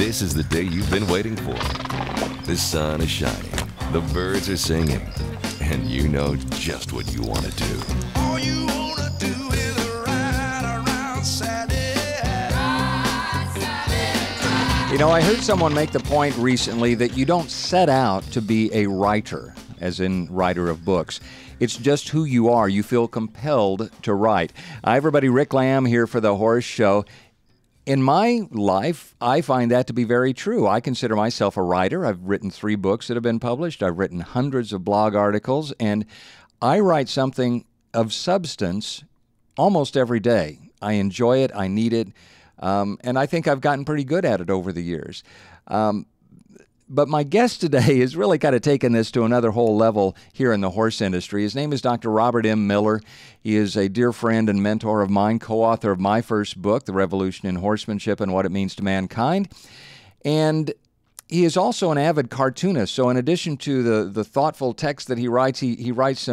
This is the day you've been waiting for. The sun is shining, the birds are singing, and you know just what you want to do. All you want to do is ride around Saturday. You know, I heard someone make the point recently that you don't set out to be a writer, as in writer of books. It's just who you are. You feel compelled to write. Hi, everybody. Rick Lamb here for The Horse Show. In my life, I find that to be very true. I consider myself a writer. I've written 3 books that have been published. I've written hundreds of blog articles, and I write something of substance almost every day. I enjoy it. I need it. And I think I've gotten pretty good at it over the years. But my guest today has really kind of taken this to another whole level here in the horse industry. His name is Dr. Robert M. Miller. He is a dear friend and mentor of mine, co-author of my first book, The Revolution in Horsemanship and What It Means to Mankind. And he is also an avid cartoonist. So in addition to the thoughtful text that he writes, he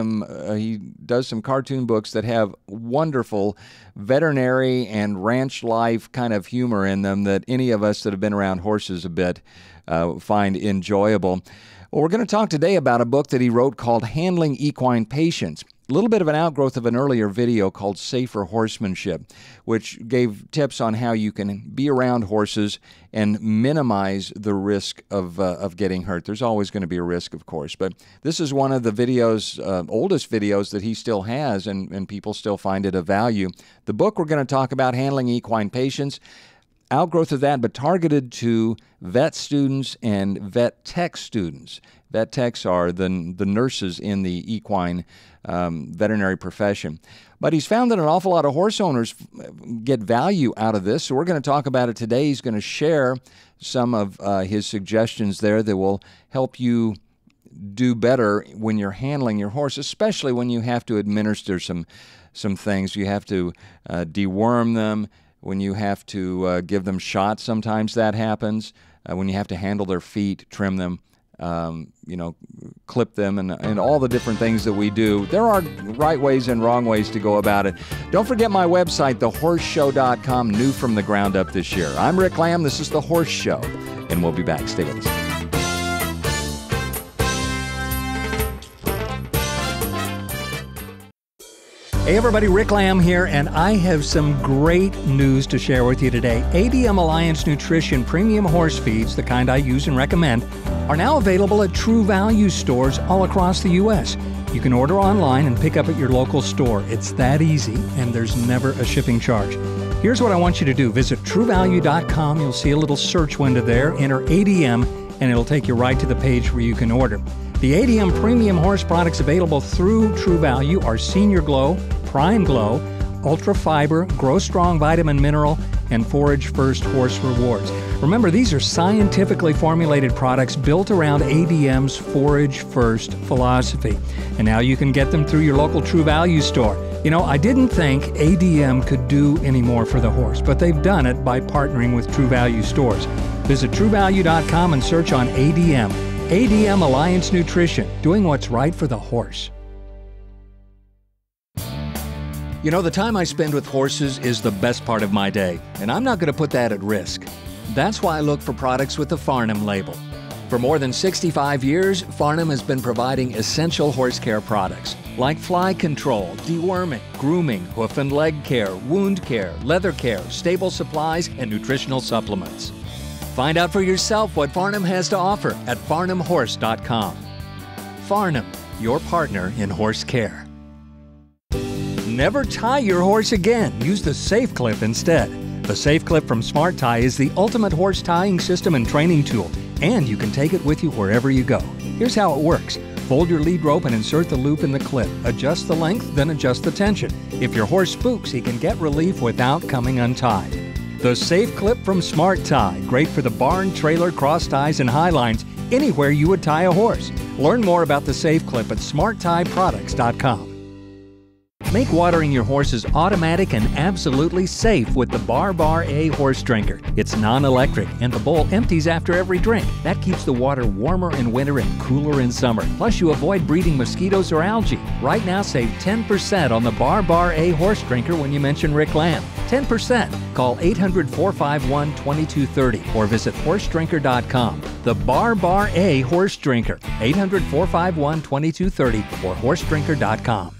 does some cartoon books that have wonderful veterinary and ranch life kind of humor in them that any of us that have been around horses a bit find enjoyable. Well, we're going to talk today about a book that he wrote called Handling Equine Patients. A little bit of an outgrowth of an earlier video called Safer Horsemanship, which gave tips on how you can be around horses and minimize the risk of getting hurt. There's always going to be a risk, of course, but this is one of the videos, oldest videos that he still has, and people still find it of value. The book we're going to talk about, Handling Equine Patients, outgrowth of that, but targeted to vet students and vet tech students. Vet techs are the nurses in the equine veterinary profession. But he's found that an awful lot of horse owners get value out of this, so we're going to talk about it today. He's going to share some of his suggestions there that will help you do better when you're handling your horse, especially when you have to administer some things. You have to deworm them. When you have to give them shots, sometimes that happens. When you have to handle their feet, trim them, clip them, and all the different things that we do. There are right ways and wrong ways to go about it. Don't forget my website, thehorseshow.com, new from the ground up this year. I'm Rick Lamb. This is The Horse Show, and we'll be back. Stay with us. Hey everybody, Rick Lamb here, and I have some great news to share with you today. ADM Alliance Nutrition Premium Horse Feeds, the kind I use and recommend, are now available at True Value stores all across the U.S. You can order online and pick up at your local store. It's that easy, and there's never a shipping charge. Here's what I want you to do. Visit TrueValue.com. You'll see a little search window there. Enter ADM, and it'll take you right to the page where you can order. The ADM Premium Horse products available through True Value are Senior Glow, Prime Glow, Ultra Fiber, Grow Strong Vitamin Mineral, and Forage First Horse Rewards. Remember, these are scientifically formulated products built around ADM's Forage First philosophy. And now you can get them through your local True Value store. You know, I didn't think ADM could do any more for the horse, but they've done it by partnering with True Value stores. Visit TrueValue.com and search on ADM. ADM Alliance Nutrition, doing what's right for the horse. You know, the time I spend with horses is the best part of my day, and I'm not going to put that at risk. That's why I look for products with the Farnam label. For more than 65 years, Farnam has been providing essential horse care products like fly control, deworming, grooming, hoof and leg care, wound care, leather care, stable supplies, and nutritional supplements. Find out for yourself what Farnam has to offer at farnamhorse.com. Farnam, your partner in horse care. Never tie your horse again. Use the Safe Clip instead. The Safe Clip from Smart Tie is the ultimate horse tying system and training tool, and you can take it with you wherever you go. Here's how it works. Fold your lead rope and insert the loop in the clip. Adjust the length, then adjust the tension. If your horse spooks, he can get relief without coming untied. The Safe Clip from Smart Tie, great for the barn, trailer, cross ties, and high lines, anywhere you would tie a horse. Learn more about the Safe Clip at smarttieproducts.com. Make watering your horses automatic and absolutely safe with the Bar A horse drinker. It's non-electric and the bowl empties after every drink. That keeps the water warmer in winter and cooler in summer. Plus you avoid breeding mosquitoes or algae. Right now save 10% on the Bar A horse drinker when you mention Rick Lamb. 10%. Call 800-451-2230 or visit horsedrinker.com. The Bar A horse drinker. 800-451-2230 or horsedrinker.com.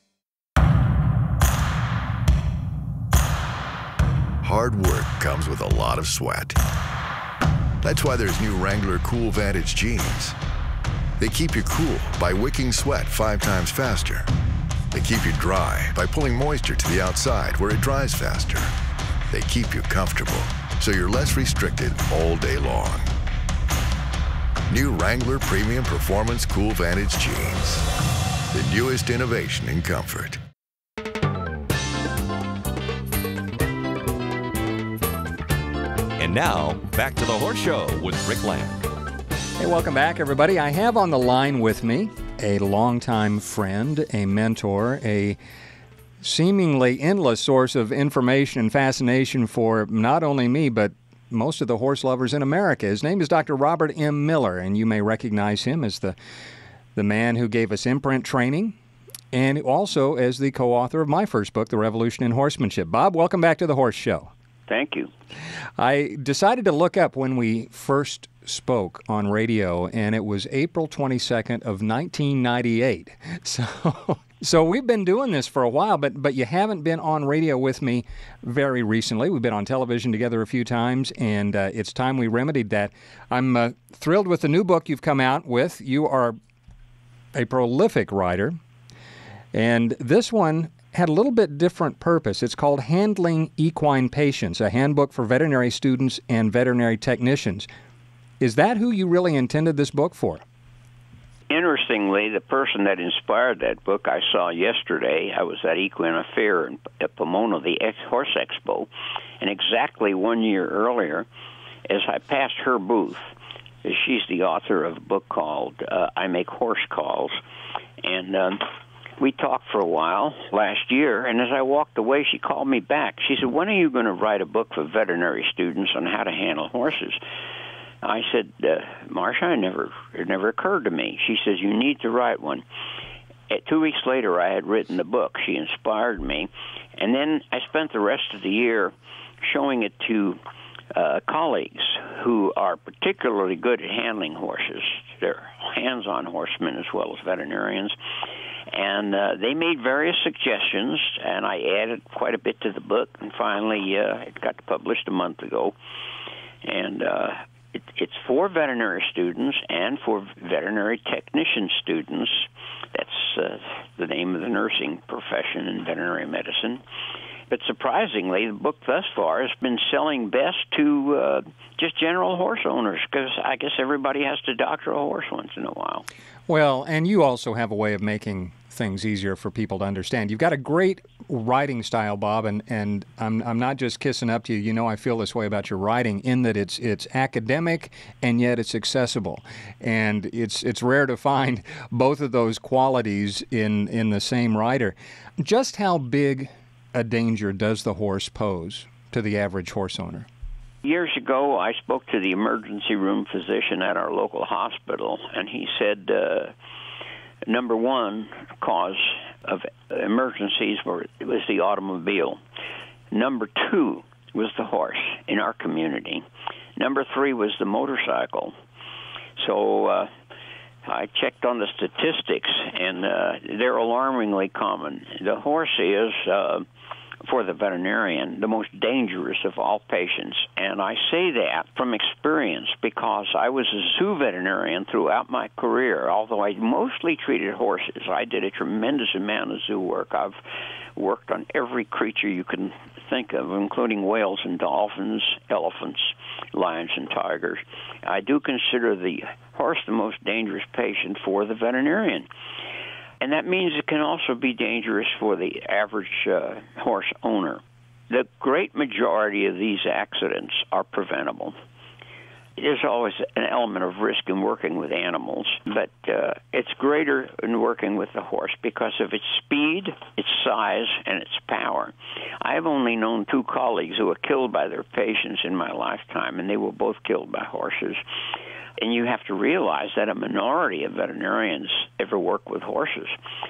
Hard work comes with a lot of sweat. That's why there's new Wrangler Cool Vantage jeans. They keep you cool by wicking sweat 5 times faster. They keep you dry by pulling moisture to the outside where it dries faster. They keep you comfortable so you're less restricted all day long. New Wrangler Premium Performance Cool Vantage jeans. The newest innovation in comfort. And now, back to the Horse Show with Rick Lamb. Hey, welcome back, everybody. I have on the line with me a longtime friend, a mentor, a seemingly endless source of information and fascination for not only me, but most of the horse lovers in America. His name is Dr. Robert M. Miller, and you may recognize him as the man who gave us imprint training and also as the co-author of my first book, The Revolution in Horsemanship. Bob, welcome back to the Horse Show. Thank you. I decided to look up when we first spoke on radio, and it was April 22nd of 1998. So we've been doing this for a while, but you haven't been on radio with me very recently. We've been on television together a few times, and it's time we remedied that. I'm thrilled with the new book you've come out with. You are a prolific writer, and this one had a little bit different purpose. It's called Handling Equine Patients, a handbook for veterinary students and veterinary technicians. Is that who you really intended this book for? Interestingly, the person that inspired that book I saw yesterday. I was at Equine Fair at Pomona, the Horse Expo, and exactly 1 year earlier, as I passed her booth, she's the author of a book called I Make Horse Calls, and we talked for a while last year, and as I walked away, she called me back. She said, "When are you going to write a book for veterinary students on how to handle horses?" I said, "Marcia, it never occurred to me." She says, "You need to write one." 2 weeks later, I had written the book. She inspired me, and then I spent the rest of the year showing it to colleagues who are particularly good at handling horses. They're hands-on horsemen as well as veterinarians. And they made various suggestions, and I added quite a bit to the book, and finally it got published a month ago. And it's for veterinary students and for veterinary technician students. That's the name of the nursing profession in veterinary medicine. But surprisingly, the book thus far has been selling best to just general horse owners, because I guess everybody has to doctor a horse once in a while. Well, and you also have a way of making things easier for people to understand. You've got a great writing style, Bob, and I'm not just kissing up to you. You know I feel this way about your writing in that it's academic and yet it's accessible. And it's rare to find both of those qualities in the same writer. Just how big a danger does the horse pose to the average horse owner? Years ago, I spoke to the emergency room physician at our local hospital, and he said number one cause of emergencies was the automobile. Number two was the horse in our community. Number three was the motorcycle. So I checked on the statistics, and they're alarmingly common. The horse is, for the veterinarian, the most dangerous of all patients. And I say that from experience because I was a zoo veterinarian throughout my career. Although I mostly treated horses, I did a tremendous amount of zoo work. I've worked on every creature you can think of, including whales and dolphins, elephants, lions and tigers. I do consider the horse the most dangerous patient for the veterinarian. And that means it can also be dangerous for the average horse owner. The great majority of these accidents are preventable. there's always an element of risk in working with animals, but it's greater in working with the horse because of its speed, its size, and its power. I have only known 2 colleagues who were killed by their patients in my lifetime, and they were both killed by horses. And you have to realize that a minority of veterinarians ever work with horses.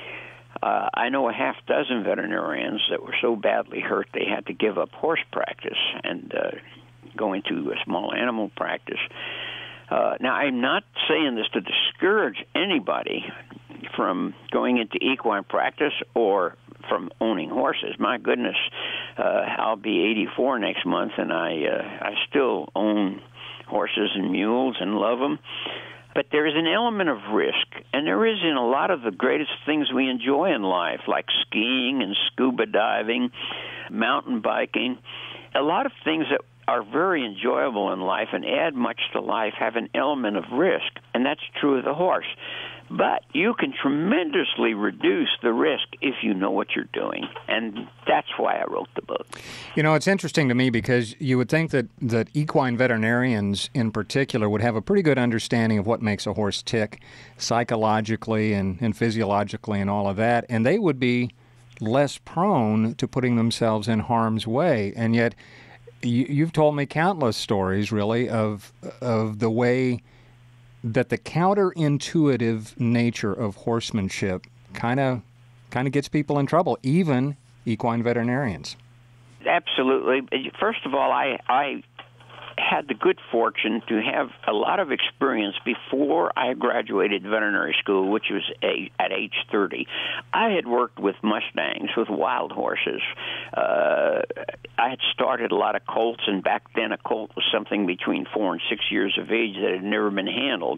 I know a half dozen veterinarians that were so badly hurt they had to give up horse practice and go into a small animal practice. Now, I'm not saying this to discourage anybody from going into equine practice or from owning horses. My goodness, I'll be 84 next month, and I still own horses and mules and love them. But there is an element of risk, and there is in a lot of the greatest things we enjoy in life, like skiing and scuba diving, mountain biking. A lot of things that are very enjoyable in life and add much to life have an element of risk, and that's true of the horse. But you can tremendously reduce the risk if you know what you're doing, and that's why I wrote the book. You know, it's interesting to me because you would think that equine veterinarians in particular would have a pretty good understanding of what makes a horse tick psychologically and physiologically and all of that, and they would be less prone to putting themselves in harm's way. And yet you've told me countless stories, really, of the way that the counterintuitive nature of horsemanship kind of gets people in trouble, even equine veterinarians. Absolutely. First of all, I had the good fortune to have a lot of experience before I graduated veterinary school, which was at age 30. I had worked with Mustangs, with wild horses. I had started a lot of colts, and back then a colt was something between 4 and 6 years of age that had never been handled.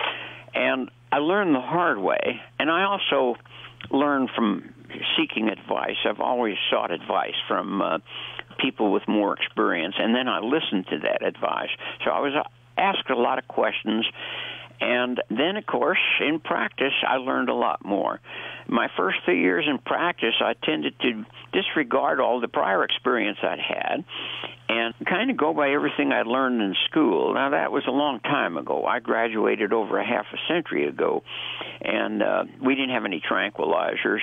And I learned the hard way, and I also learned from seeking advice. I've always sought advice from people with more experience, and then I listened to that advice. So I was asked a lot of questions, and then, of course, in practice, I learned a lot more. My first 3 years in practice, I tended to disregard all the prior experience I'd had and kind of go by everything I'd learned in school. Now, that was a long time ago. I graduated over a half a century ago, and we didn't have any tranquilizers.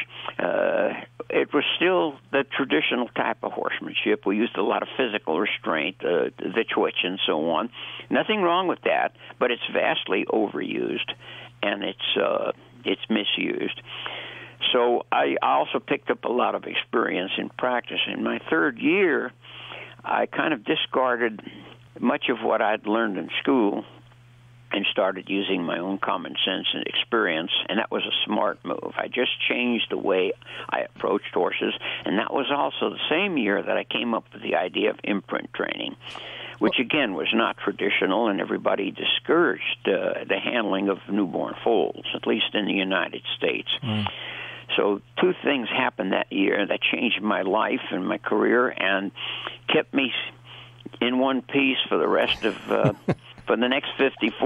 It was still the traditional type of horsemanship. We used a lot of physical restraint, the twitch and so on. Nothing wrong with that, but it's vastly overused, and it's misused. So I also picked up a lot of experience in practice. In my third year, I kind of discarded much of what I'd learned in school and started using my own common sense and experience, and that was a smart move. I just changed the way I approached horses, and that was also the same year that I came up with the idea of imprint training, which, again, was not traditional, and everybody discouraged the handling of newborn foals, at least in the United States. So 2 things happened that year that changed my life and my career and kept me in one piece for the rest of for the next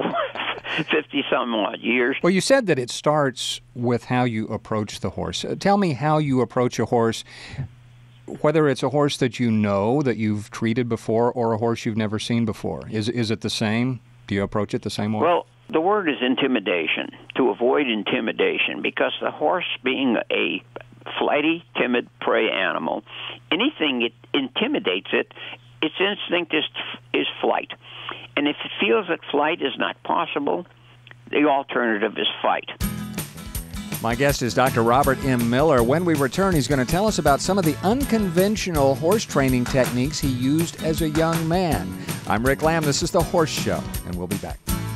50-some-odd years. Well, you said that it starts with how you approach the horse. Tell me how you approach a horse, whether it's a horse that you know, that you've treated before, or a horse you've never seen before. Is it the same? Do you approach it the same way? Well, the word is intimidation, to avoid intimidation, because the horse being a flighty, timid prey animal, anything it intimidates it, its instinct is flight. And if it feels that flight is not possible, the alternative is fight. My guest is Dr. Robert M. Miller. When we return, he's going to tell us about some of the unconventional horse training techniques he used as a young man. I'm Rick Lamb. This is The Horse Show, and we'll be back.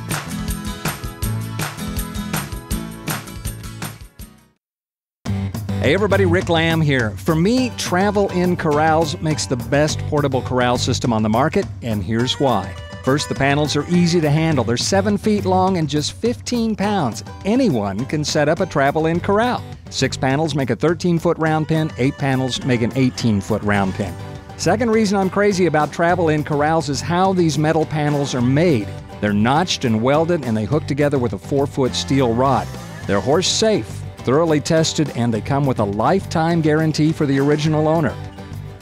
Hey everybody, Rick Lamb here. For me, Travel in Corrals makes the best portable corral system on the market, and here's why. First, the panels are easy to handle. They're 7 feet long and just 15 pounds. Anyone can set up a Travel in Corral. 6 panels make a 13-foot round pen, 8 panels make an 18-foot round pen. Second reason I'm crazy about Travel in Corrals is how these metal panels are made. They're notched and welded, and they hook together with a 4-foot steel rod. They're horse safe, thoroughly tested, and they come with a lifetime guarantee for the original owner.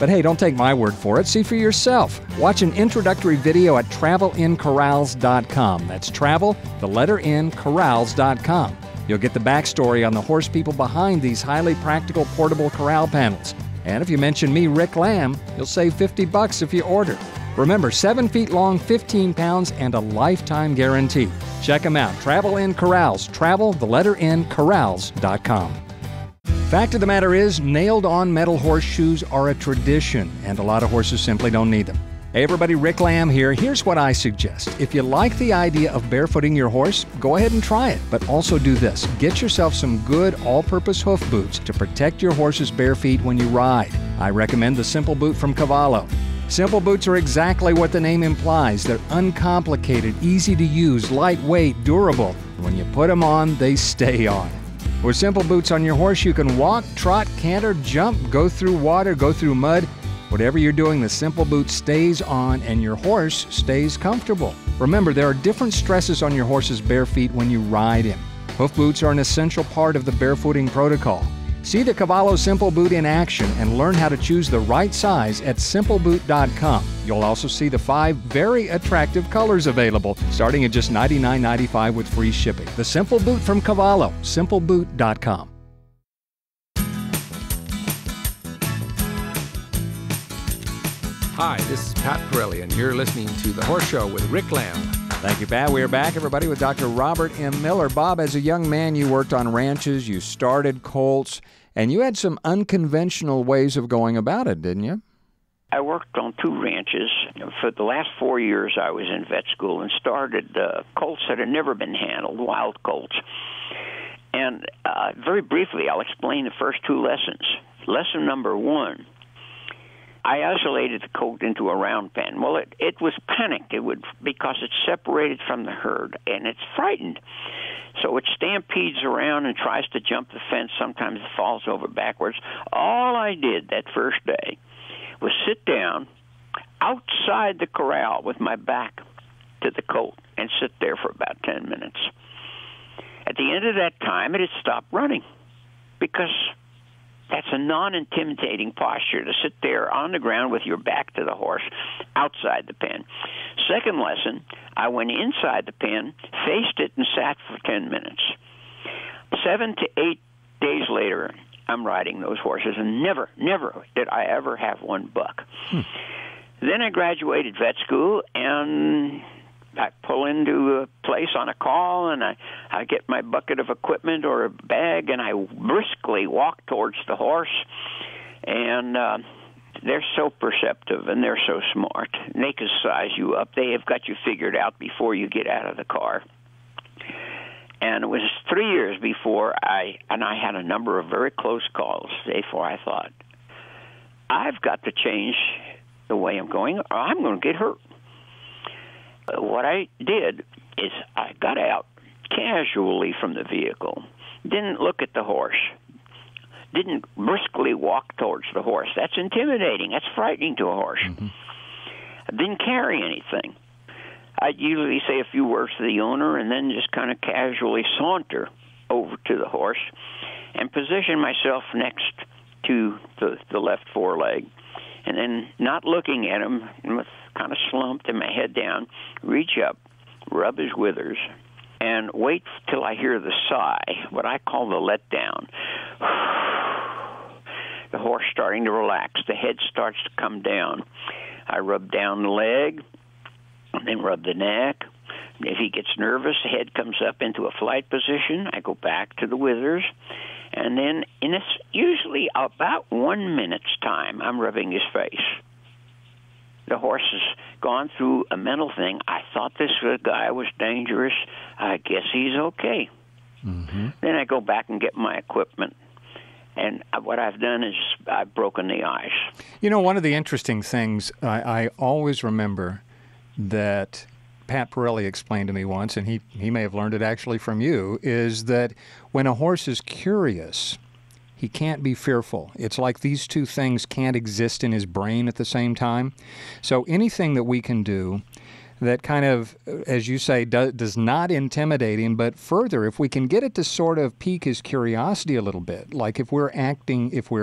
But hey, don't take my word for it. See for yourself. Watch an introductory video at travelincorrals.com. That's travel, the letter N, corrals.com. You'll get the backstory on the horse people behind these highly practical portable corral panels. And if you mention me, Rick Lamb, you'll save $50 if you order. Remember, 7 feet long, 15 pounds, and a lifetime guarantee. Check them out. Travel in Corrals. Travel, the letter N, corrals.com. Fact of the matter is, nailed-on metal horseshoes are a tradition, and a lot of horses simply don't need them. Hey everybody, Rick Lamb here. Here's what I suggest. If you like the idea of barefooting your horse, go ahead and try it. But also do this. Get yourself some good all-purpose hoof boots to protect your horse's bare feet when you ride. I recommend the Simple Boot from Cavallo. Simple boots are exactly what the name implies. They're uncomplicated, easy to use, lightweight, durable. When you put them on, they stay on. With Simple Boots on your horse, you can walk, trot, canter, jump, go through water, go through mud. Whatever you're doing, the Simple Boot stays on and your horse stays comfortable. Remember, there are different stresses on your horse's bare feet when you ride him. Hoof boots are an essential part of the barefooting protocol. See the Cavallo Simple Boot in action and learn how to choose the right size at simpleboot.com. You'll also see the 5 very attractive colors available, starting at just $99.95 with free shipping. The Simple Boot from Cavallo, simpleboot.com. Hi, this is Pat Pirelli, and you're listening to The Horse Show with Rick Lamb. Thank you, Pat. We are back, everybody, with Dr. Robert M. Miller. Bob, as a young man, you worked on ranches, you started colts, and you had some unconventional ways of going about it, didn't you? I worked on 2 ranches. For the last 4 years, I was in vet school and started colts that had never been handled, wild colts. And very briefly, I'll explain the first 2 lessons. Lesson number 1. I isolated the colt into a round pen. Well, it was panicked because it's separated from the herd, and it's frightened. So it stampedes around and tries to jump the fence. Sometimes it falls over backwards. All I did that first day was sit down outside the corral with my back to the colt and sit there for about 10 minutes. At the end of that time, it had stopped running because that's a non-intimidating posture, to sit there on the ground with your back to the horse outside the pen. Second lesson, I went inside the pen, faced it, and sat for 10 minutes. 7 to 8 days later, I'm riding those horses, and never did I ever have one buck. Then I graduated vet school, and I pull into a place on a call, and I get my bucket of equipment or a bag, and I briskly walk towards the horse. And they're so perceptive, and they're so smart. And they can size you up. They have got you figured out before you get out of the car. And it was 3 years before I had a number of very close calls before I thought, I've got to change the way I'm going, or I'm going to get hurt. What I did is I got out casually from the vehicle, didn't look at the horse, didn't briskly walk towards the horse. That's intimidating. That's frightening to a horse. I didn't carry anything. I'd usually say a few words to the owner and then just kind of casually saunter over to the horse and position myself next to the left foreleg. And then not looking at him, with kind of slumped and my head down, reach up, rub his withers, and wait till I hear the sigh, what I call the letdown. The horse starting to relax. The head starts to come down. I rub down the leg, and then rub the neck. If he gets nervous, the head comes up into a flight position. I go back to the withers. And then in usually about 1 minute's time, I'm rubbing his face. The horse has gone through a mental thing. I thought this guy was dangerous. I guess he's okay. Then I go back and get my equipment. And what I've done is I've broken the ice. You know, one of the interesting things I always remember that Pat Pirelli explained to me once, and he may have learned it actually from you, is that when a horse is curious, he can't be fearful. It's like these two things can't exist in his brain at the same time. So anything that we can do that kind of, as you say, does not intimidate him, but further, if we can get it to sort of pique his curiosity a little bit, like if we're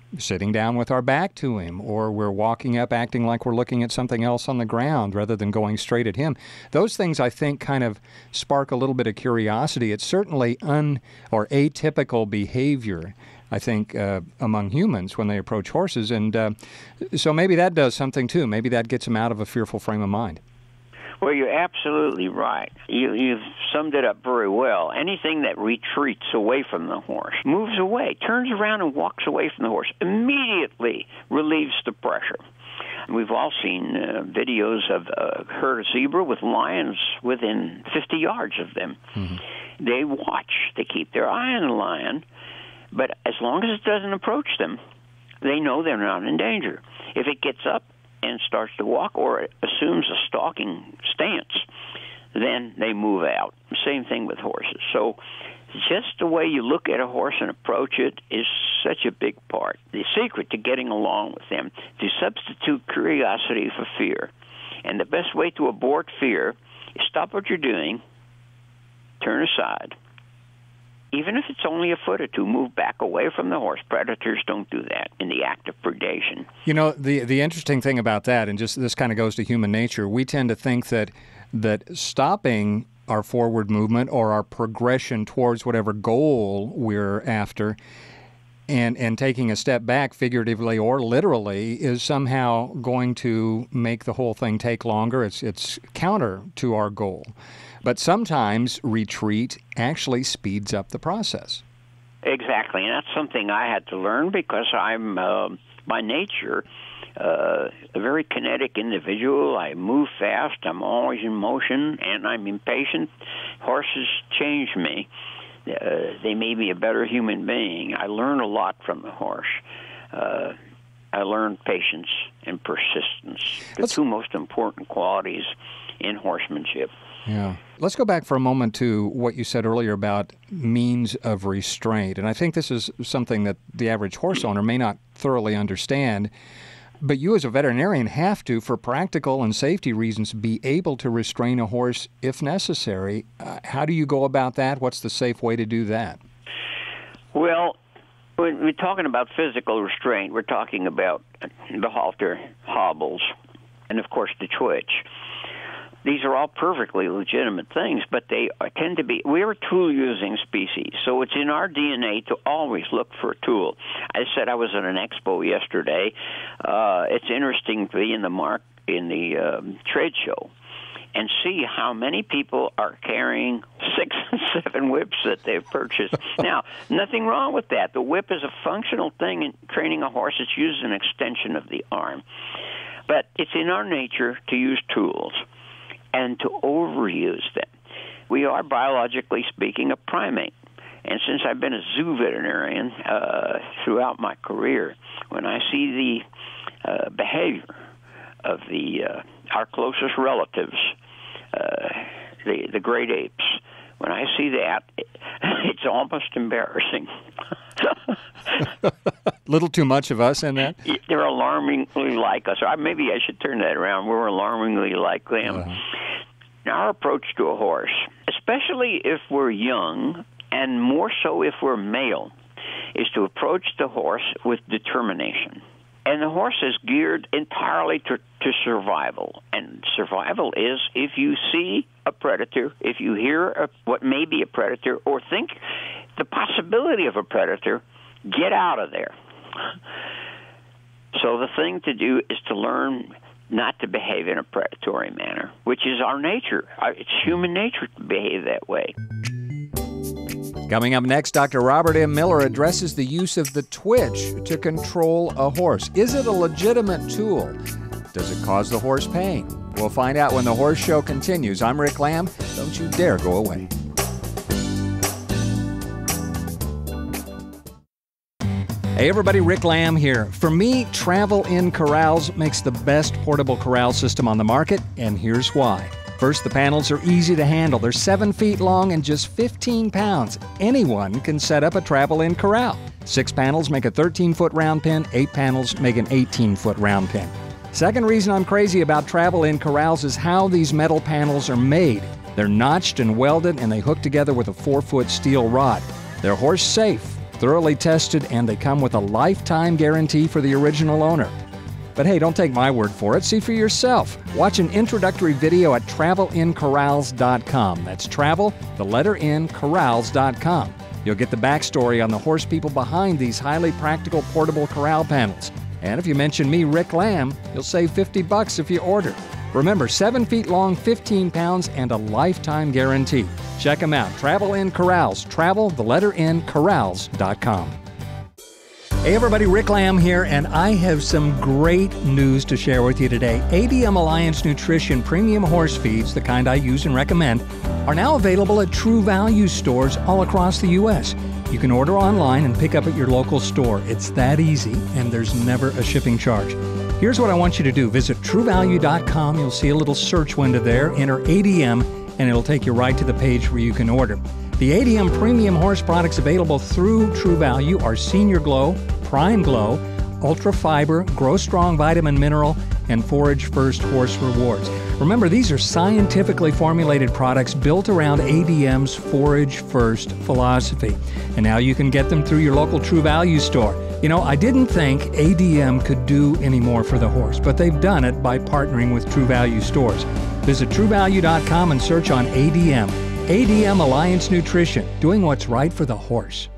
sitting down with our back to him, or we're walking up acting like we're looking at something else on the ground rather than going straight at him. Those things, I think, kind of spark a little bit of curiosity. It's certainly or atypical behavior, I think, among humans when they approach horses. And so maybe that does something too. Maybe that gets them out of a fearful frame of mind. Well, you're absolutely right. You've summed it up very well. Anything that retreats away from the horse, moves away, turns around and walks away from the horse, immediately relieves the pressure. We've all seen videos of a herd of zebra with lions within 50 yards of them. Mm-hmm. They watch. They keep their eye on the lion, but as long as it doesn't approach them, they know they're not in danger. If it gets up and starts to walk or assumes a stalking stance, then they move out. Same thing with horses. So just the way you look at a horse and approach it is such a big part. The secret to getting along with them, to substitute curiosity for fear. And the best way to abort fear is stop what you're doing, turn aside. Even if it's only a foot or two, move back away from the horse. Predators don't do that in the act of predation. You know, the interesting thing about that, and just this kind of goes to human nature, we tend to think that stopping our forward movement or our progression towards whatever goal we're after and taking a step back, figuratively or literally, is somehow going to make the whole thing take longer. It's counter to our goal. But sometimes retreat actually speeds up the process. Exactly, and that's something I had to learn because I'm, by nature, a very kinetic individual. I move fast, I'm always in motion, and I'm impatient. Horses change me. They made me a better human being. I learn a lot from the horse. I learned patience and persistence, the two most important qualities in horsemanship. Yeah. Let's go back for a moment to what you said earlier about means of restraint. And I think this is something that the average horse owner may not thoroughly understand. But you as a veterinarian have to, for practical and safety reasons, be able to restrain a horse if necessary. How do you go about that? What's the safe way to do that? Well, when we're talking about physical restraint, we're talking about the halter, hobbles, and, of course, the twitch. These are all perfectly legitimate things, but they tend to be, we're a tool-using species, so it's in our DNA to always look for a tool. I said I was at an expo yesterday. It's interesting to be in the trade show and see how many people are carrying 6 and 7 whips that they've purchased. Now, nothing wrong with that. The whip is a functional thing in training a horse. It's used as an extension of the arm. But it's in our nature to use tools and to overuse them. We are, biologically speaking, a primate. And since I've been a zoo veterinarian throughout my career, when I see the behavior of our closest relatives, the great apes, when I see that, it's almost embarrassing. Little too much of us in that? They're alarmingly like us. Or maybe I should turn that around. We're alarmingly like them. Our approach to a horse, especially if we're young, and more so if we're male, is to approach the horse with determination. And the horse is geared entirely to survival. And survival is if you see a predator, if you hear what may be a predator, or think the possibility of a predator, get out of there. So the thing to do is to learn not to behave in a predatory manner, which is our nature. It's human nature to behave that way. Coming up next, Dr. Robert M. Miller addresses the use of the twitch to control a horse. Is it a legitimate tool? Does it cause the horse pain? We'll find out when the Horse Show continues. I'm Rick Lamb. Don't you dare go away. Hey everybody, Rick Lamb here. For me, Travel in Corrals makes the best portable corral system on the market, and here's why. First, the panels are easy to handle. They're 7 feet long and just 15 pounds. Anyone can set up a Travel in Corral. 6 panels make a 13-foot round pen, 8 panels make an 18-foot round pen. Second reason I'm crazy about Travel in Corrals is how these metal panels are made. They're notched and welded, and they hook together with a 4-foot steel rod. They're horse safe. thoroughly tested, and they come with a lifetime guarantee for the original owner. But hey, don't take my word for it. See for yourself. Watch an introductory video at travelincorrals.com. That's travel, the letter N, corrals.com. You'll get the backstory on the horse people behind these highly practical portable corral panels. And if you mention me, Rick Lamb, you'll save $50 if you order. Remember, 7 feet long, 15 pounds, and a lifetime guarantee. Check them out. Travel in Corrals. Travel, the letter N, corrals.com. Hey everybody, Rick Lamb here, and I have some great news to share with you today. ADM Alliance Nutrition Premium Horse Feeds, the kind I use and recommend, are now available at True Value stores all across the U.S. You can order online and pick up at your local store. It's that easy, and there's never a shipping charge. Here's what I want you to do. Visit TrueValue.com. You'll see a little search window there. Enter ADM, and it'll take you right to the page where you can order. The ADM premium horse products available through True Value are Senior Glow, Prime Glow, Ultra Fiber, Grow Strong Vitamin Mineral, and Forage First Horse Rewards. Remember, these are scientifically formulated products built around ADM's Forage First philosophy. And now you can get them through your local True Value store. You know, I didn't think ADM could do any more for the horse, but they've done it by partnering with True Value stores. Visit TrueValue.com and search on ADM. ADM Alliance Nutrition, doing what's right for the horse.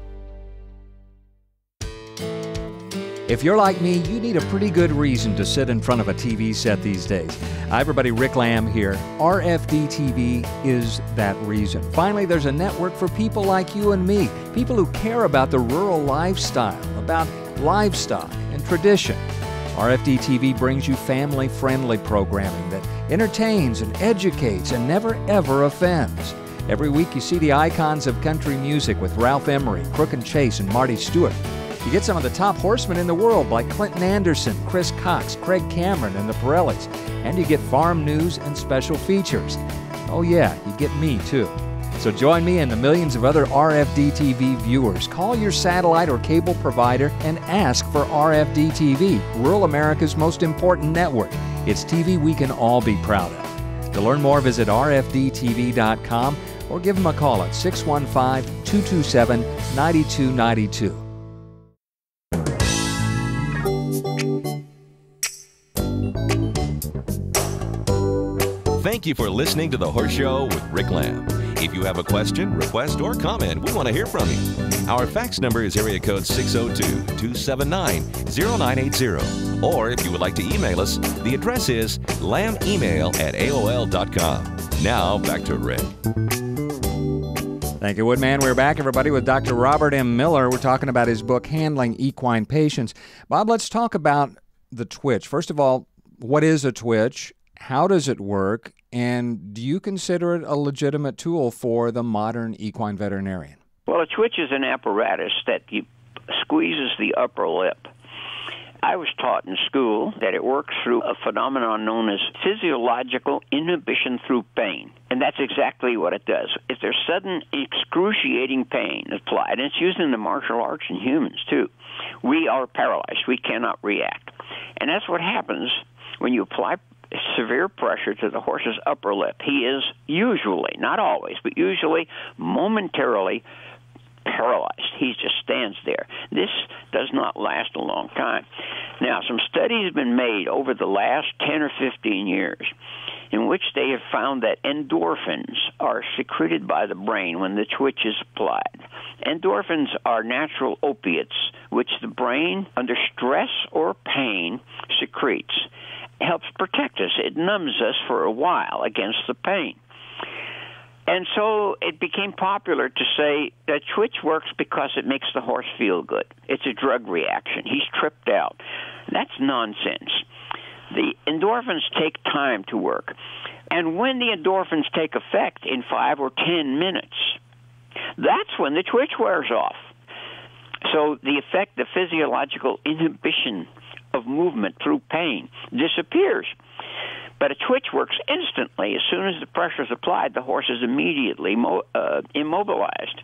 If you're like me, you need a pretty good reason to sit in front of a TV set these days. Hi everybody, Rick Lamb here. RFD TV is that reason. Finally, there's a network for people like you and me, people who care about the rural lifestyle, about livestock and tradition. RFD TV brings you family-friendly programming that entertains and educates and never ever offends. Every week you see the icons of country music with Ralph Emery, Crook and Chase, and Marty Stewart. You get some of the top horsemen in the world like Clinton Anderson, Chris Cox, Craig Cameron, and the Pirellis. And you get farm news and special features. Oh yeah, you get me too. So join me and the millions of other RFD TV viewers. Call your satellite or cable provider and ask for RFD TV, rural America's most important network. It's TV we can all be proud of. To learn more, visit rfdtv.com or give them a call at 615-227-9292. Thank you for listening to The Horse Show with Rick Lamb. If you have a question, request, or comment, we want to hear from you. Our fax number is area code 602-279-0980. Or if you would like to email us, the address is lambemail@aol.com. Now, back to Rick. Thank you, Woodman. We're back, everybody, with Dr. Robert M. Miller. We're talking about his book, Handling Equine Patients. Bob, let's talk about the twitch. First of all, what is a twitch? How does it work? And do you consider it a legitimate tool for the modern equine veterinarian? Well, a twitch is an apparatus that squeezes the upper lip. I was taught in school that it works through a phenomenon known as physiological inhibition through pain. And that's exactly what it does. If there's sudden excruciating pain applied, and it's used in the martial arts in humans too, we are paralyzed. We cannot react. And that's what happens when you apply severe pressure to the horse's upper lip. He is usually, not always, but usually momentarily paralyzed. He just stands there. This does not last a long time. Now, some studies have been made over the last 10 or 15 years in which they have found that endorphins are secreted by the brain when the twitch is applied. Endorphins are natural opiates which the brain, under stress or pain, secretes. It helps protect us. It numbs us for a while against the pain. And so it became popular to say that twitch works because it makes the horse feel good. It's a drug reaction. He's tripped out. That's nonsense. The endorphins take time to work. And when the endorphins take effect in 5 or 10 minutes, that's when the twitch wears off. So the effect, the physiological inhibition of movement through pain disappears. But a twitch works instantly. As soon as the pressure is applied, the horse is immediately immobilized.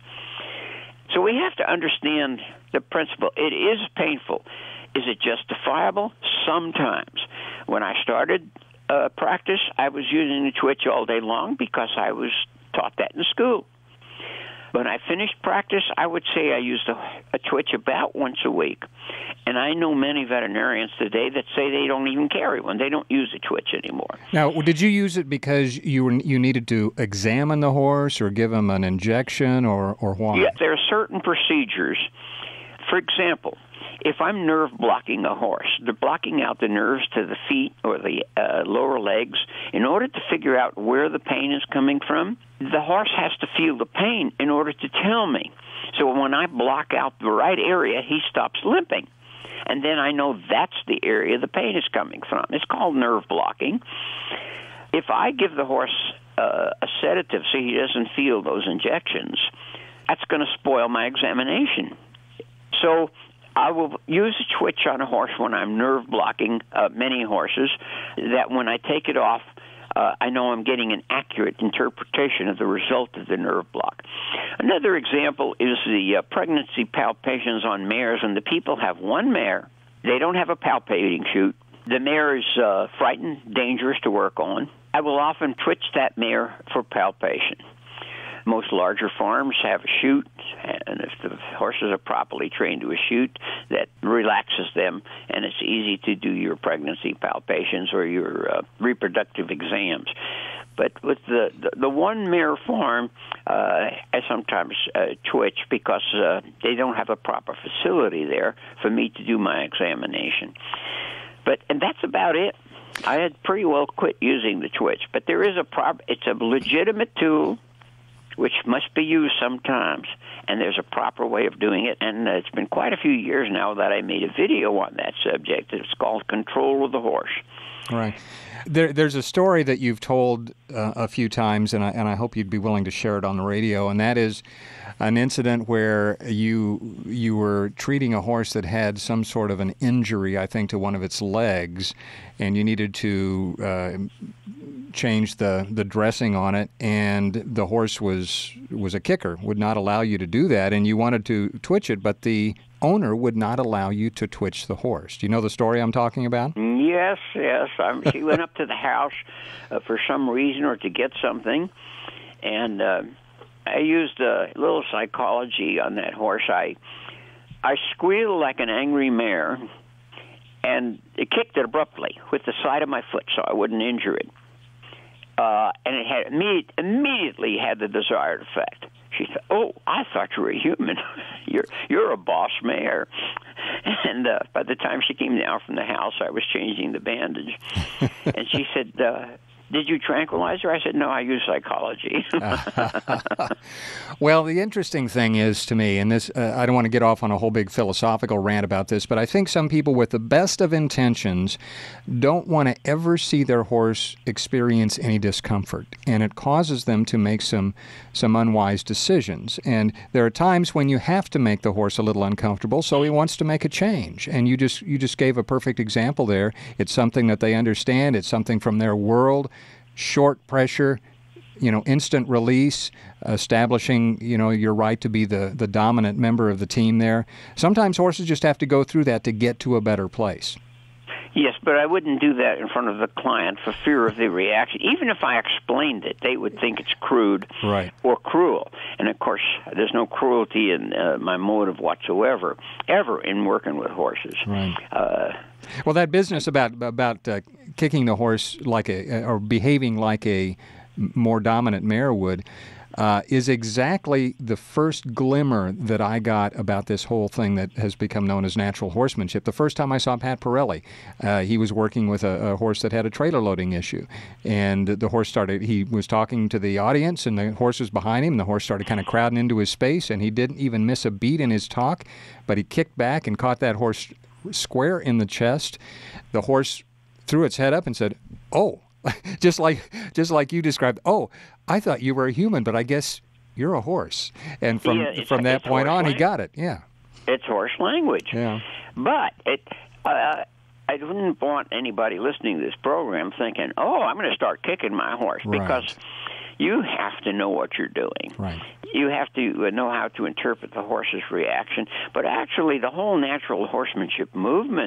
So we have to understand the principle. It is painful. Is it justifiable? Sometimes. When I started practice, I was using the twitch all day long because I was taught that in school. When I finished practice, I would say I used a twitch about once a week. And I know many veterinarians today that say they don't even carry one. They don't use a twitch anymore. Now, did you use it because you needed to examine the horse or give him an injection or why? Yeah, there are certain procedures. For example, if I'm nerve blocking a horse, they're blocking out the nerves to the feet or the lower legs. In order to figure out where the pain is coming from, the horse has to feel the pain in order to tell me. So when I block out the right area, he stops limping. And then I know that's the area the pain is coming from. It's called nerve blocking. If I give the horse a sedative so he doesn't feel those injections, that's going to spoil my examination. So I will use a twitch on a horse when I'm nerve blocking many horses, that when I take it off, I know I'm getting an accurate interpretation of the result of the nerve block. Another example is the pregnancy palpations on mares. When the people have one mare, they don't have a palpating chute. The mare is frightened, dangerous to work on. I will often twitch that mare for palpation. Most larger farms have a chute, and if the horses are properly trained to a chute, that relaxes them, and it's easy to do your pregnancy palpations or your reproductive exams. But with the one mare farm, I sometimes twitch because they don't have a proper facility there for me to do my examination. And that's about it. I had pretty well quit using the twitch, but there is it's a legitimate tool which must be used sometimes, and there's a proper way of doing it. And it's been quite a few years now that I made a video on that subject. It's called Control of the Horse. Right. There's a story that you've told a few times, and I hope you'd be willing to share it on the radio, and that is an incident where you were treating a horse that had some sort of an injury, I think, to one of its legs, and you needed to change the dressing on it, and the horse was a kicker, would not allow you to do that, and you wanted to twitch it, but the owner would not allow you to twitch the horse. Do you know the story I'm talking about? Yes. She went up to the house for some reason or to get something, and I used a little psychology on that horse. I squealed like an angry mare, and it kicked it abruptly with the side of my foot so I wouldn't injure it. And it had immediately had the desired effect. She said, "Oh, I thought you were a human. You're a boss mare." And by the time she came down from the house, I was changing the bandage. And she said, "Did you tranquilize her?" I said, "No, I use psychology." Well, the interesting thing is to me, and this I don't want to get off on a whole big philosophical rant about this, but I think some people with the best of intentions don't want to ever see their horse experience any discomfort, and it causes them to make some unwise decisions. And there are times when you have to make the horse a little uncomfortable, so he wants to make a change. And you just gave a perfect example there. It's something that they understand. It's something from their world. Short pressure, instant release, establishing, your right to be the dominant member of the team there. Sometimes horses just have to go through that to get to a better place. Yes, but I wouldn't do that in front of the client for fear of the reaction. Even if I explained it, they would think it's crude or cruel. And, of course, there's no cruelty in my motive whatsoever, ever in working with horses. Right. Well, that business about kicking the horse or behaving like a more dominant mare would is exactly the first glimmer that I got about this whole thing that has become known as natural horsemanship. The first time I saw Pat Pirelli, he was working with a horse that had a trailer loading issue, and the horse he was talking to the audience, and the horse was behind him, and the horse started kind of crowding into his space, and he didn't even miss a beat in his talk, but he kicked back and caught that horse square in the chest. The horse threw its head up and said, "Oh," just like you described. "Oh, I thought you were a human, but I guess you're a horse." And from that point on, he got it. Yeah, it's horse language. Yeah, but I wouldn't want anybody listening to this program thinking, "Oh, I'm going to start kicking my horse," because you have to know what you're doing. Right. You have to know how to interpret the horse's reaction. But actually, the whole natural horsemanship movement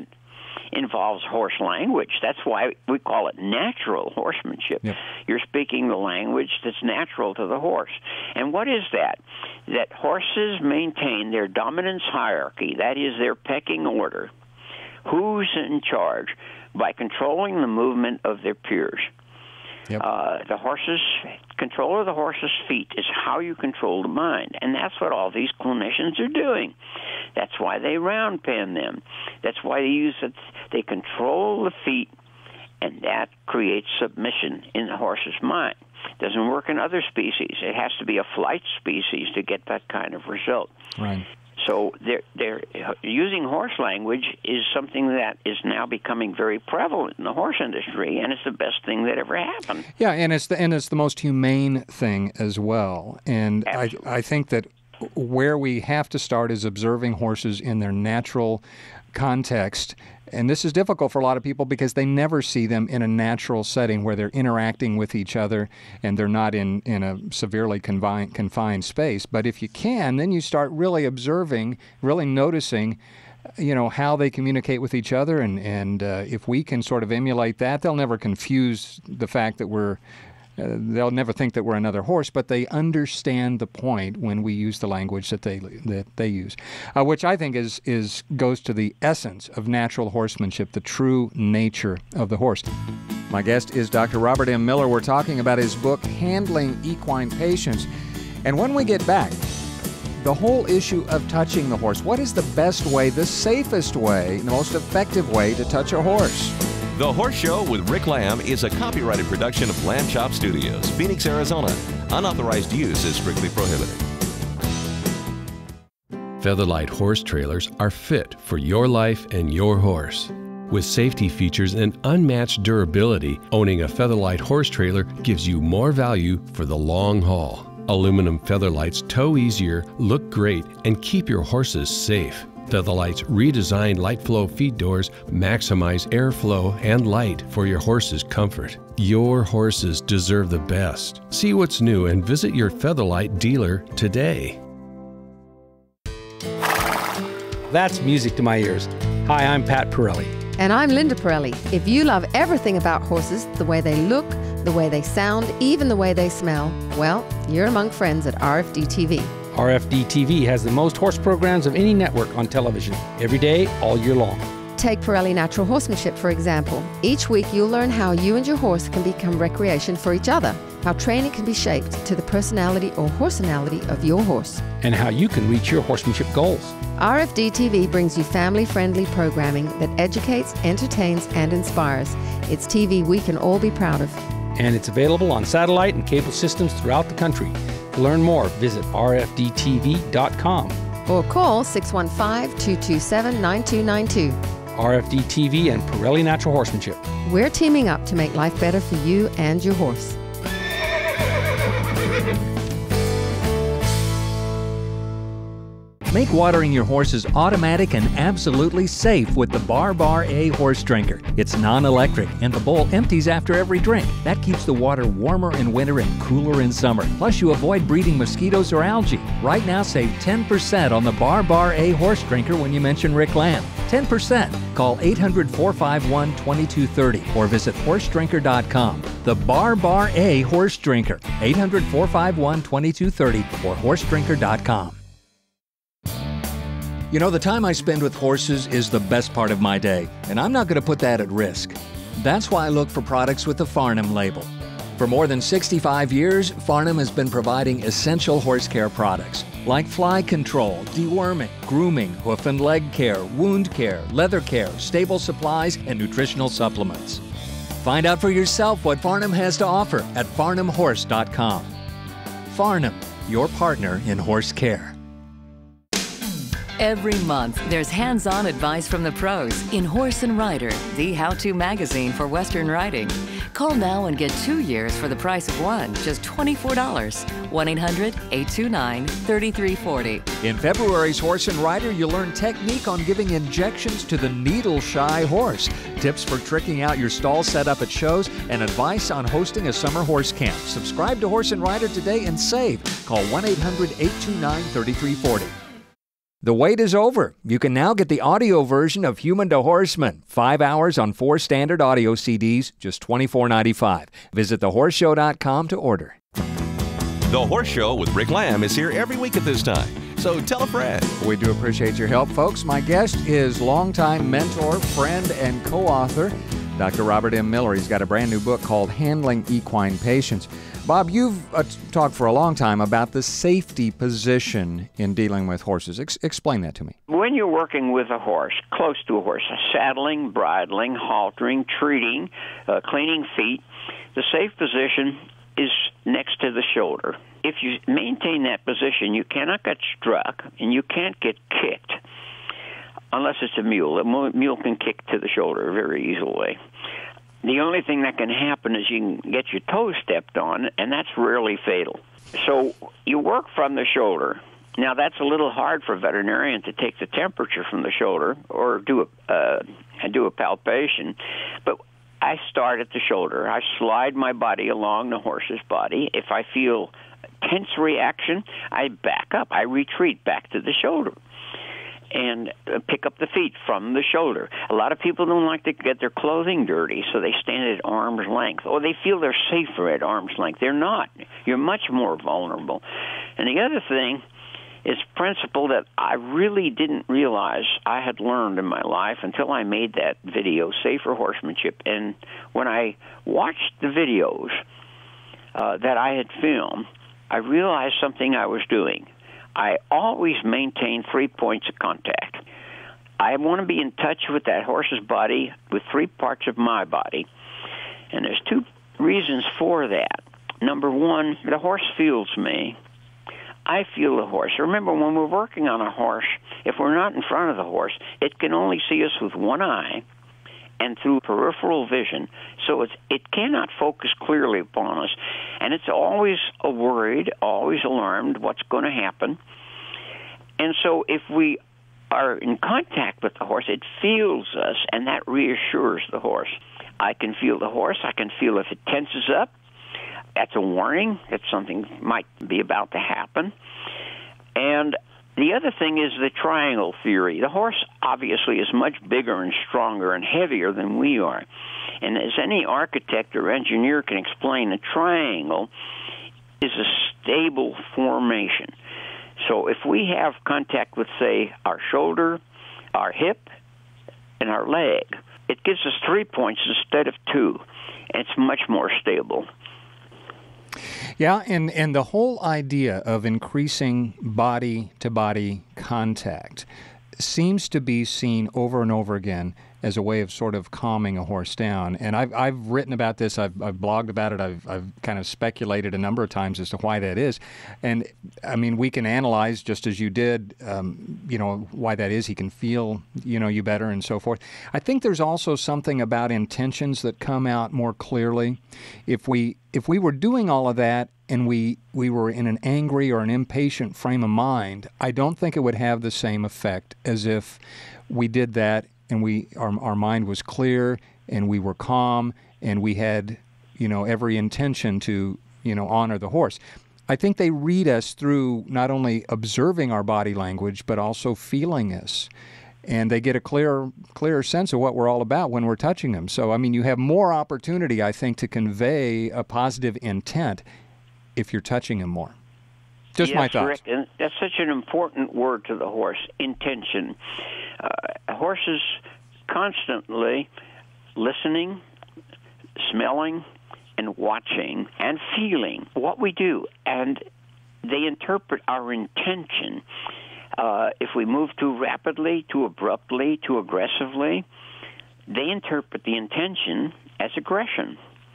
involves horse language. That's why we call it natural horsemanship. Yep. You're speaking the language that's natural to the horse. And what is that? That horses maintain their dominance hierarchy, that is their pecking order. Who's in charge? By controlling the movement of their peers. Yep. Control of the horse's feet is how you control the mind, and that's what all these clinicians are doing. That's why they round pen them. That's why they use it. They control the feet, and that creates submission in the horse's mind. Doesn't work in other species. It has to be a flight species to get that kind of result. Right. So they're using horse language is something that is now becoming very prevalent in the horse industry, and it's the best thing that ever happened. Yeah, and it's the most humane thing as well. And I think that where we have to start is observing horses in their natural context. And this is difficult for a lot of people because they never see them in a natural setting where they're interacting with each other and they're not in a severely confined space. But if you can, then you start really observing, really noticing, how they communicate with each other. And if we can sort of emulate that, they'll never confuse the fact that they'll never think that we're another horse, but they understand the point when we use the language that they use, which I think goes to the essence of natural horsemanship, the true nature of the horse. My guest is Dr. Robert M. Miller. We're talking about his book, Handling Equine Patients. And when we get back, the whole issue of touching the horse. What is the best way, the safest way, the most effective way to touch a horse? The Horse Show with Rick Lamb is a copyrighted production of Lamb Chop Studios, Phoenix, Arizona. Unauthorized use is strictly prohibited. Featherlight horse trailers are fit for your life and your horse. With safety features and unmatched durability, owning a Featherlight horse trailer gives you more value for the long haul. Aluminum Featherlights tow easier, look great, and keep your horses safe. Featherlight's redesigned light flow feed doors maximize airflow and light for your horse's comfort. Your horses deserve the best. See what's new and visit your Featherlight dealer today. That's music to my ears. Hi, I'm Pat Pirelli. And I'm Linda Pirelli. If you love everything about horses, the way they look, the way they sound, even the way they smell, well, you're among friends at RFD TV. RFD TV has the most horse programs of any network on television, every day, all year long. Take Pirelli Natural Horsemanship, for example. Each week you'll learn how you and your horse can become recreation for each other, how training can be shaped to the personality or horsenality of your horse, and how you can reach your horsemanship goals. RFD TV brings you family-friendly programming that educates, entertains, and inspires. It's TV we can all be proud of. And it's available on satellite and cable systems throughout the country. To learn more, visit rfdtv.com. Or call 615-227-9292. RFD TV and Pirelli Natural Horsemanship. We're teaming up to make life better for you and your horse. Make watering your horses automatic and absolutely safe with the Bar A horse drinker. It's non-electric and the bowl empties after every drink. That keeps the water warmer in winter and cooler in summer. Plus you avoid breeding mosquitoes or algae. Right now save 10% on the Bar A horse drinker when you mention Rick Lamb. 10%. Call 800-451-2230 or visit horsedrinker.com. The Bar A horse drinker. 800-451-2230 or horsedrinker.com. You know, the time I spend with horses is the best part of my day, and I'm not going to put that at risk. That's why I look for products with the Farnam label. For more than 65 years, Farnam has been providing essential horse care products like fly control, deworming, grooming, hoof and leg care, wound care, leather care, stable supplies, and nutritional supplements. Find out for yourself what Farnam has to offer at farnamhorse.com. Farnam, your partner in horse care. Every month, there's hands-on advice from the pros in Horse and Rider, the how-to magazine for Western riding. Call now and get 2 years for the price of one, just $24. 1-800-829-3340. In February's Horse and Rider, you'll learn technique on giving injections to the needle-shy horse, tips for tricking out your stall setup at shows, and advice on hosting a summer horse camp. Subscribe to Horse and Rider today and save. Call 1-800-829-3340. The wait is over. You can now get the audio version of Human to Horseman, 5 hours on 4 standard audio CDs, just $24.95. Visit thehorseshow.com to order. The Horse Show with Rick Lamb is here every week at this time, so tell a friend. We do appreciate your help, folks. My guest is longtime mentor, friend, and co-author, Dr. Robert M. Miller. He's got a brand new book called Handling Equine Patients. Bob, you've talked for a long time about the safety position in dealing with horses. Explain that to me. When you're working with a horse, close to a horse, saddling, bridling, haltering, treating, cleaning feet, the safe position is next to the shoulder. If you maintain that position, you cannot get struck and you can't get kicked unless it's a mule. A mule can kick to the shoulder very easily. The only thing that can happen is you can get your toes stepped on, and that's rarely fatal. So you work from the shoulder. Now, that's a little hard for a veterinarian to take the temperature from the shoulder or do a palpation, but I start at the shoulder. I slide my body along the horse's body. If I feel tense reaction, I back up. I retreat back to the shoulder and pick up the feet from the shoulder. A lot of people don't like to get their clothing dirty, so they stand at arm's length, or they feel they're safer at arm's length. They're not. You're much more vulnerable. And the other thing is principle that I really didn't realize I had learned in my life until I made that video, Safer Horsemanship. And when I watched the videos that I had filmed, I realized something I was doing. I always maintain 3 points of contact. I want to be in touch with that horse's body with 3 parts of my body. And there's 2 reasons for that. Number 1, the horse feels me. I feel the horse. Remember, when we're working on a horse, if we're not in front of the horse, it can only see us with one eye and through peripheral vision, so it cannot focus clearly upon us. And it's always worried, always alarmed what's going to happen. And so if we are in contact with the horse, it feels us, and that reassures the horse. I can feel the horse. I can feel if it tenses up. That's a warning that something might be about to happen. And the other thing is the triangle theory. The horse obviously is much bigger and stronger and heavier than we are. And as any architect or engineer can explain, a triangle is a stable formation. So if we have contact with, say, our shoulder, our hip, and our leg, it gives us 3 points instead of 2, and it's much more stable. Yeah, and the whole idea of increasing body-to-body contact seems to be seen over and over again as a way of sort of calming a horse down. And I've written about this, I've blogged about it, I've kind of speculated a number of times as to why that is. And, I mean, we can analyze, just as you did, why that is. He can feel, you better and so forth. I think there's also something about intentions that come out more clearly. If we were doing all of that and we were in an angry or an impatient frame of mind, I don't think it would have the same effect as if we did that and our mind was clear and we were calm and we had, every intention to, honor the horse. I think they read us through not only observing our body language, but also feeling us. And they get a clearer sense of what we're all about when we're touching them. So, I mean, you have more opportunity, I think, to convey a positive intent if you're touching them more. Just my thoughts. Rick, and that's such an important word to the horse, intention. Horses constantly listening, smelling, and watching and feeling what we do, and they interpret our intention. If we move too rapidly, too abruptly, too aggressively, they interpret the intention as aggression.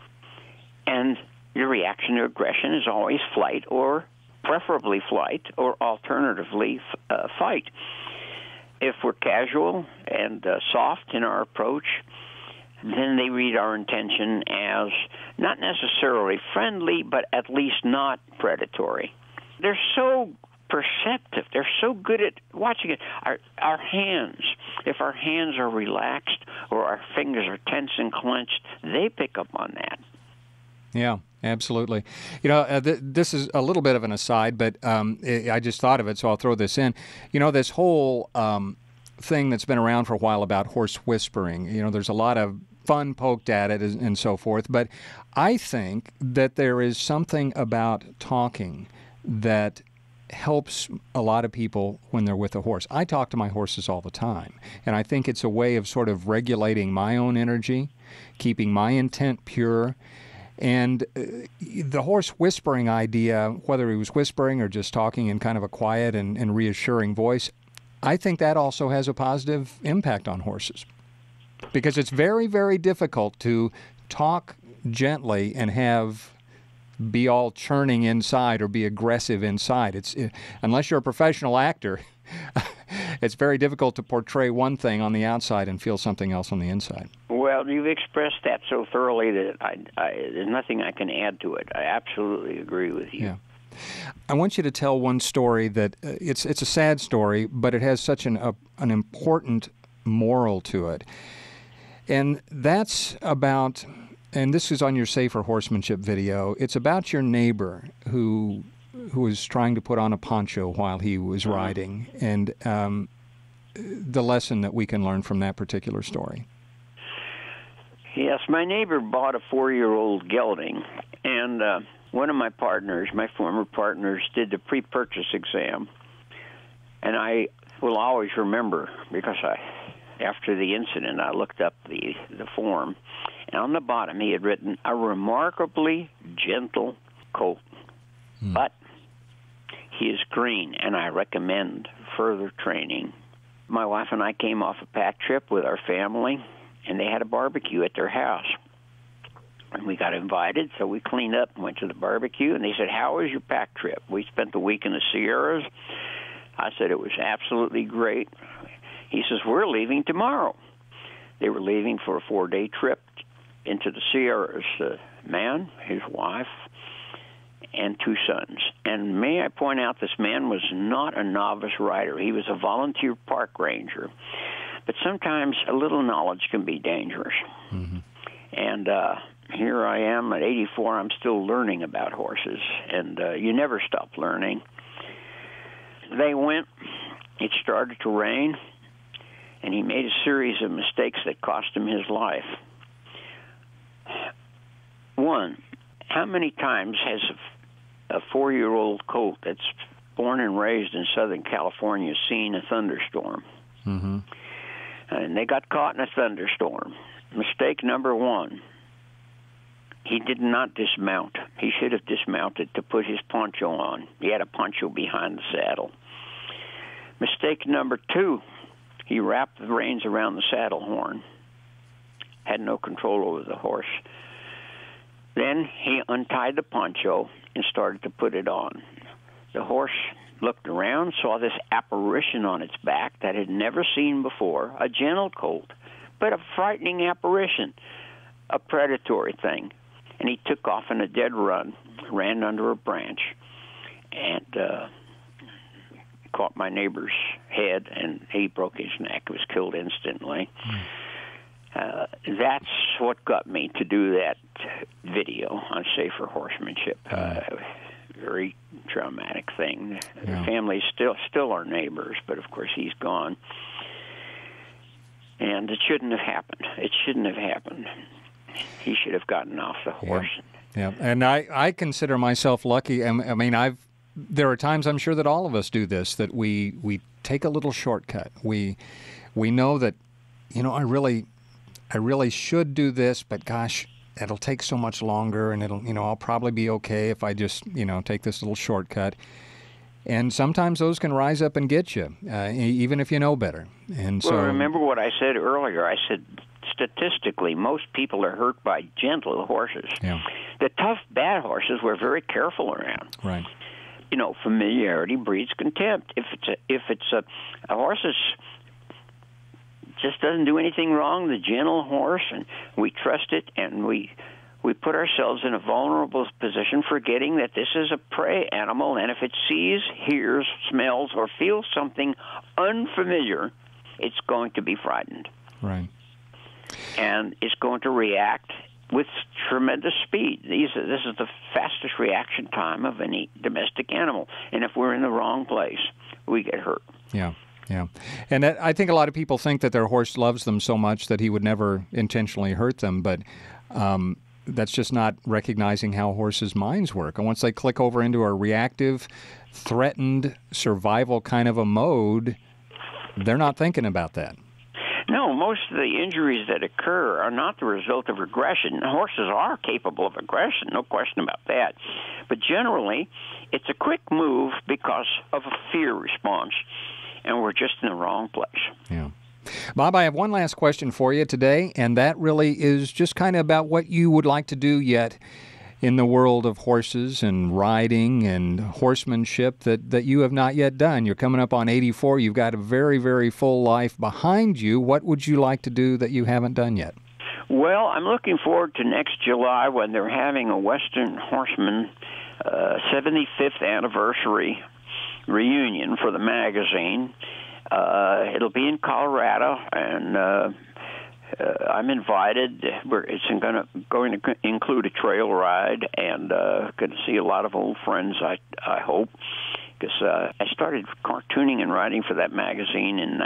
And the reaction to aggression is always flight, or preferably flight, or alternatively fight. If we're casual and soft in our approach, then they read our intention as not necessarily friendly, but at least not predatory. They're so perceptive. They're so good at watching it. Our hands, if our hands are relaxed or our fingers are tense and clenched, they pick up on that. Yeah. Absolutely. You know, this is a little bit of an aside, but I just thought of it, so I'll throw this in. You know, this whole thing that's been around for a while about horse whispering, you know, there's a lot of fun poked at it and so forth, but I think that there is something about talking that helps a lot of people when they're with a horse. I talk to my horses all the time, and I think it's a way of sort of regulating my own energy, keeping my intent pure. And the horse whispering idea, whether he was whispering or just talking in kind of a quiet and reassuring voice, I think that also has a positive impact on horses. Because it's very, very difficult to talk gently and be all churning inside or be aggressive inside. Unless you're a professional actor, it's very difficult to portray one thing on the outside and feel something else on the inside. Well, you've expressed that so thoroughly that there's nothing I can add to it. I absolutely agree with you. Yeah. I want you to tell one story that it's a sad story, but it has such an important moral to it. And that's about, and this is on your Safer Horsemanship video, it's about your neighbor who was trying to put on a poncho while he was riding, and the lesson that we can learn from that particular story. Yes, my neighbor bought a 4-year-old gelding, and one of my former partners, did the pre-purchase exam. And I will always remember, because after the incident, I looked up the form, and on the bottom he had written, "A remarkably gentle colt, but he is green, and I recommend further training." My wife and I came off a pack trip with our family, and they had a barbecue at their house. And we got invited, so we cleaned up and went to the barbecue, and they said, "How was your pack trip?" We spent the week in the Sierras. I said, "It was absolutely great." He says, "We're leaving tomorrow." They were leaving for a 4-day trip into the Sierras, the man, his wife, and 2 sons. And may I point out, this man was not a novice rider. He was a volunteer park ranger. But sometimes a little knowledge can be dangerous. Mm-hmm. And here I am at 84. I'm still learning about horses, and you never stop learning. They went. It started to rain, and he made a series of mistakes that cost him his life. One, how many times has a 4-year-old colt that's born and raised in Southern California seen a thunderstorm? Mm-hmm. And they got caught in a thunderstorm. Mistake number 1, he did not dismount. He should have dismounted to put his poncho on. He had a poncho behind the saddle. Mistake number 2, he wrapped the reins around the saddle horn. Had no control over the horse. Then he untied the poncho and started to put it on. The horse looked around, saw this apparition on its back that it had never seen before, a gentle colt, but a frightening apparition, a predatory thing. And he took off in a dead run, ran under a branch, and caught my neighbor's head, and he broke his neck, was killed instantly. That's what got me to do that video on Safer Horsemanship. Very traumatic thing. The family still are neighbors, but of course he's gone. And it shouldn't have happened. It shouldn't have happened. He should have gotten off the horse. Yeah. And I consider myself lucky. I mean, there are times, I'm sure that all of us do this, that we take a little shortcut. We know that, I really should do this, but gosh, it'll take so much longer, and I'll probably be okay if I just, take this little shortcut. And sometimes those can rise up and get you, even if you know better. And so, remember what I said earlier. I said, statistically, most people are hurt by gentle horses. Yeah. The tough, bad horses we're very careful around. Right. Familiarity breeds contempt. If it's a horse that's just doesn't do anything wrong, the gentle horse, and we trust it, and we put ourselves in a vulnerable position, forgetting that this is a prey animal, and if it sees, hears, smells, or feels something unfamiliar, it's going to be frightened. Right. And it's going to react with tremendous speed. This is the fastest reaction time of any domestic animal. And if we're in the wrong place, we get hurt. Yeah. Yeah. And I think a lot of people think that their horse loves them so much that he would never intentionally hurt them, but that's just not recognizing how horses' minds work. And once they click over into a reactive, threatened, survival kind of a mode, they're not thinking about that. No, most of the injuries that occur are not the result of aggression. Horses are capable of aggression, no question about that. But generally, it's a quick move because of a fear response, and we're just in the wrong place. Yeah. Bob, I have one last question for you today, and that really is just kind of about what you would like to do yet in the world of horses and riding and horsemanship that you have not yet done. You're coming up on 84. You've got a very, very full life behind you. What would you like to do that you haven't done yet? Well, I'm looking forward to next July when they're having a Western Horseman 75th anniversary reunion for the magazine. It'll be in Colorado, and I'm invited. It's going to include a trail ride, and going to see a lot of old friends, I hope, because I started cartooning and writing for that magazine in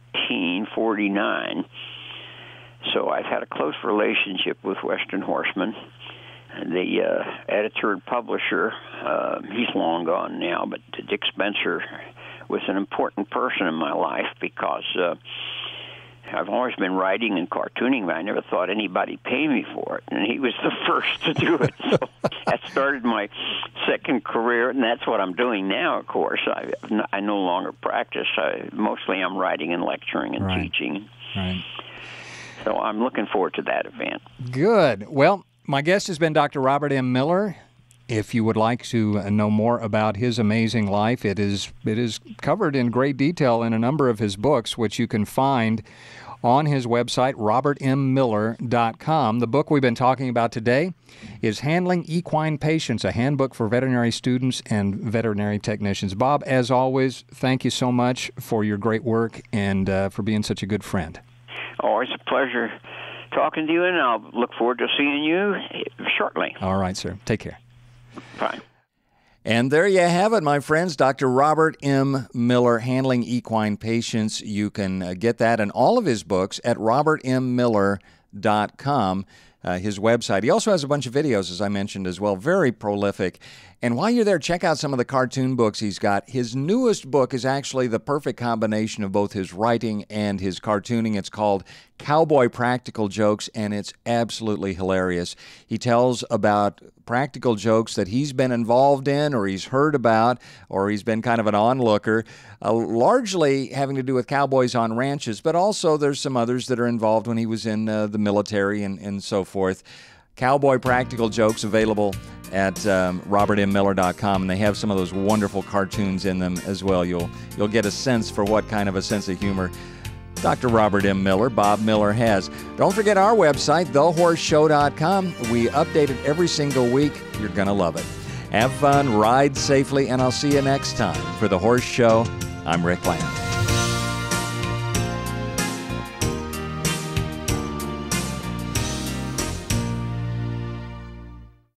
1949. So I've had a close relationship with Western Horseman. The editor and publisher, he's long gone now, but Dick Spencer was an important person in my life because I've always been writing and cartooning, but I never thought anybody pay me for it, and he was the first to do it. So that started my second career, and that's what I'm doing now, of course. I no longer practice. Mostly I'm writing and lecturing and teaching. Right. So I'm looking forward to that event. Good. Well, my guest has been Dr. Robert M. Miller. If you would like to know more about his amazing life, it is covered in great detail in a number of his books, which you can find on his website, robertmmiller.com. The book we've been talking about today is Handling Equine Patients, a handbook for veterinary students and veterinary technicians. Bob, as always, thank you so much for your great work and for being such a good friend. Always a pleasure talking to you, and I'll look forward to seeing you shortly. All right, sir. Take care. Bye. And there you have it, my friends. Dr. Robert M. Miller, Handling Equine Patients. You can get that and all of his books at robertmmiller.com, his website. He also has a bunch of videos, as I mentioned, as well. Very prolific. And while you're there, check out some of the cartoon books he's got. His newest book is actually the perfect combination of both his writing and his cartooning. It's called Cowboy Practical Jokes, and it's absolutely hilarious. He tells about practical jokes that he's been involved in or he's heard about or he's been kind of an onlooker, largely having to do with cowboys on ranches, but also there's some others that are involved when he was in the military and so forth. Cowboy Practical Jokes available at robertmmiller.com, and they have some of those wonderful cartoons in them as well. You'll get a sense for what kind of a sense of humor Dr. Robert M. Miller, Bob Miller, has. Don't forget our website, thehorseshow.com. We update it every single week. You're going to love it. Have fun, ride safely, and I'll see you next time. For The Horse Show, I'm Rick Land.